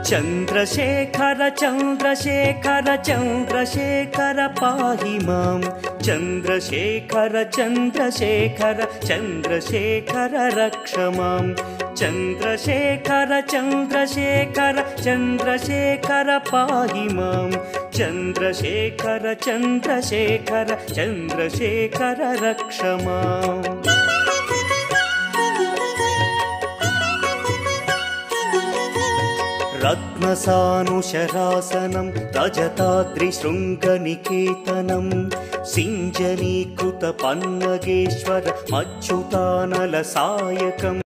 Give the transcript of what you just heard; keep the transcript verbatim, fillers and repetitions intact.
चन्द्रशेखर चन्द्रशेखर चन्द्रशेखर पाहि मां चन्द्रशेखर चन्द्रशेखर चन्द्रशेखर रक्ष मां चन्द्रशेखर चन्द्रशेखर चन्द्रशेखर पाहि मां चन्द्रशेखर चन्द्रशेखर चन्द्रशेखर रक्ष माम् रत्नसानुशरासनं रजताद्रिशृङ्गनिकेतनं सिञ्जनीकृतपन्नगेश्वर मच्युतानलसायकम्